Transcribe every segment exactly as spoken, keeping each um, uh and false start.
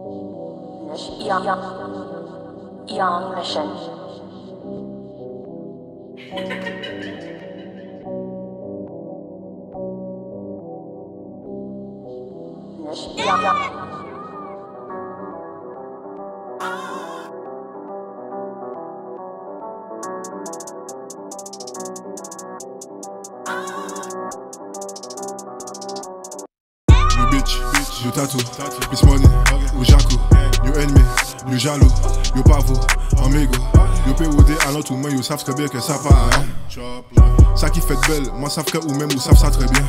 Young, young mission. Young. You bitch, bitch, you tattoo, Miss Money, ou Jaco, you ennemi, you jaloux, you pavo, amigo, you P O D allant tout main, you savent très bien que ça part, hein. Ça qui fait belle, moi savent que ou même ou savent ça très bien.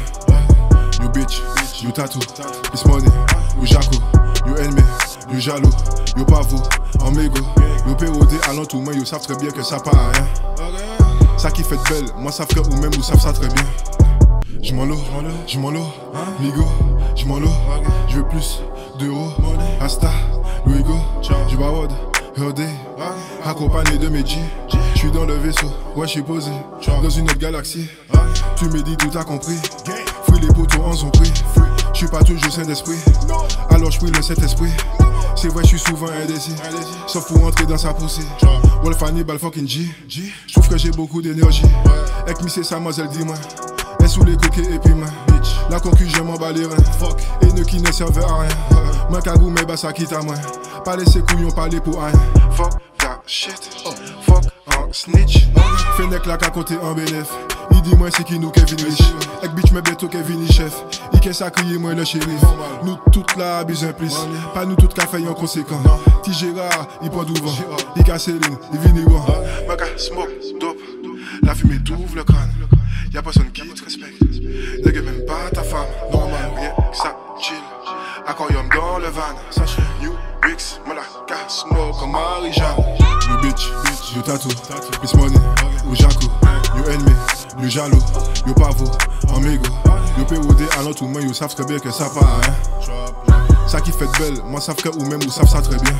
You bitch, you tattoo, Miss Money, ou Jaco, you ennemi, you jaloux, you pavo, amigo, you P O D allant tout main, you savent très bien que ça part, hein. Ça qui fait belle, moi savent que ou même ou savent ça très bien. J'm'en l'eau, j'm'en l'eau, Migo, j'm'en l'eau, je veux plus d'euros, Asta, Luigo, du Bawad, Herdé, accompagné de mes G, j'suis dans le vaisseau, ouais j'suis posé, dans une autre galaxie, tu me dis tout t'as compris, fruits les poteaux en ont pris, j'suis pas toujours saint d'esprit, alors j'prie le Saint-Esprit, c'est vrai j'suis souvent indécis, sauf pour entrer dans sa poussée, Wolf Hannibal fucking G, j'trouve que j'ai beaucoup d'énergie, avec mi c'est sa mademoiselle dis-moi. Sous les coquets et puis main, bitch. La concu j'aime en bas les reins. Fuck. Et ne qui ne servent à rien. Moi cagou mais bah ça quitte à moi. Pas laisser couillon parler pour rien. Fuck that shit. Oh. Fuck un snitch. Fennec la qu'à côté en bénéf. Il dit moi c'est qui nous Kevin Rich. Ek bitch mais bientôt Kevin chef. Il qu'est ça crier moi le shérif. Nous toutes là besoin plus. Pas nous toutes qu'à faire en conséquent. Ti Gérard, il prend du vent. Il casse Céline, il vini bon. Moi smoke, dope. La fumée t'ouvre le crâne. Y'a personne qui te respecte, ne même pas ta femme, normal, rien que ça, chill, aquarium dans le van, New Bricks, Malaka, smoke comme Marie-Jeanne. You bitch, bitch, you tattoo, Miss Money, ou Jaco, you ennemi, you jaloux, you pavo, amigo, you P O D allant tout main, you savent très bien que ça part, hein. Ça qui fait belle, moi savent que ou même ou savent ça très bien.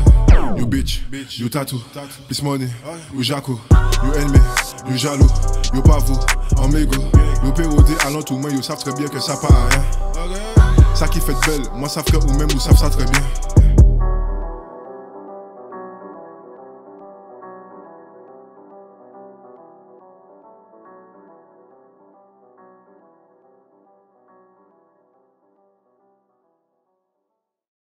You bitch, you tattoo, Miss Money, ou Jaco, you ennemi, you jaloux, you pavo, amigo, you P O D allant tout main, you savent très bien que ça part, hein. Ça qui fait belle, moi savent que ou même ou savent ça très bien.